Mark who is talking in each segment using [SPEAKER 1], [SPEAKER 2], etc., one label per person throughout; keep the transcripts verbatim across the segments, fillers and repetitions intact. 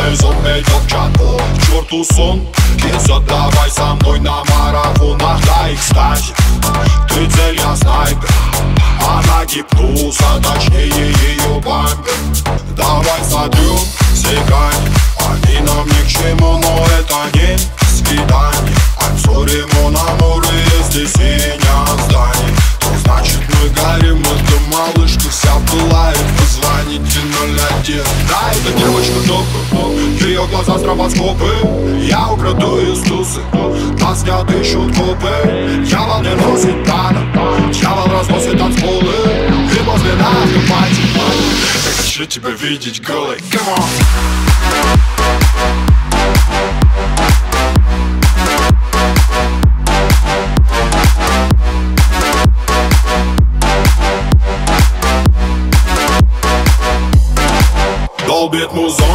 [SPEAKER 1] толпой зомби топчат по черту сон. Киза, давай со мной на марафонах, да и кстати, ты цель, я снайпер, она гипноз, а точнее ее бампер. Давай сотрем все грани, они нам ни к чему, но это не свидание. I'm sorry, mon amour, если синяя здание, то значит мы горим, эта малышка вся пылает. Позвоните ноль один. Да, это девочка топ, ее глаза стробоскопы, я украду из тусы, нас снятый счет копы. Дьявол не носит тана, дьявол разносит танцполы, и возле нас купайте. Я хочу тебя видеть голой, come on. Долбит музон.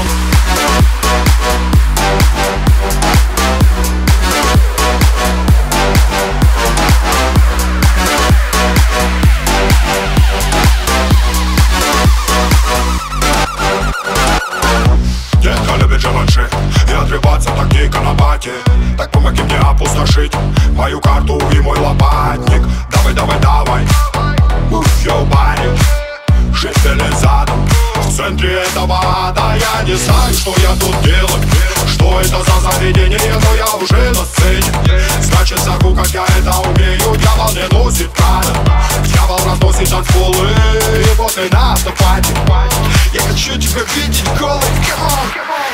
[SPEAKER 1] Детка любит живанши и отрываться так дико на бате. Так помоги мне опустошить мою карту и мой лопатник. Давай, давай, давай, move your body, шифели задом. В центре этого ада я не знаю, что я тут делаю, что это за заведение, но я уже на сцене. Значит, зову, как я это умею. Дьявол не носит кадр, дьявол разносит танцполы, и вот и на автопате. Я хочу тебя видеть голой, come on, come on.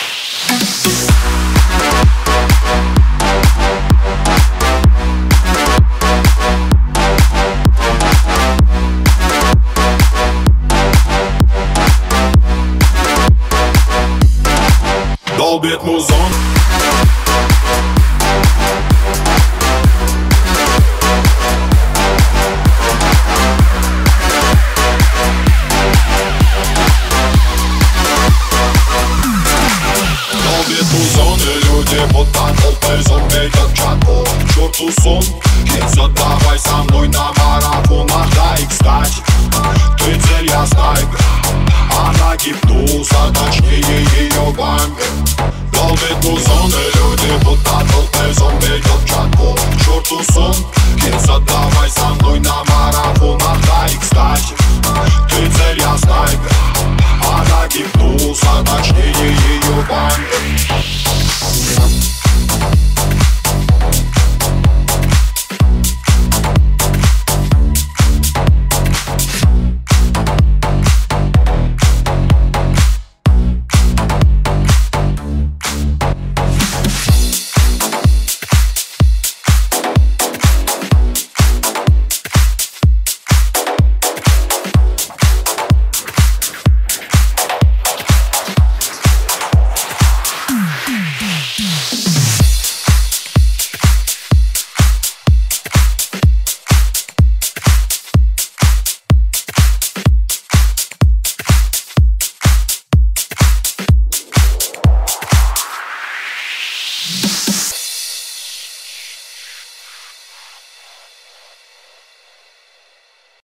[SPEAKER 1] Долбит музон. Долбит музон, и люди будто толпой зомби топчат по черту сон. Киза, давай со мной на марафонах, да и кстати, ты цель, я снайпер, она гипноз, а точнее ее бампер. Долбит музон, и люди будто толпой зомби топчат по черту сон. Киза, давай со мной на марафонах, да и кстати, ты цель, я снайпер, она гипноз, а точнее ее бампер.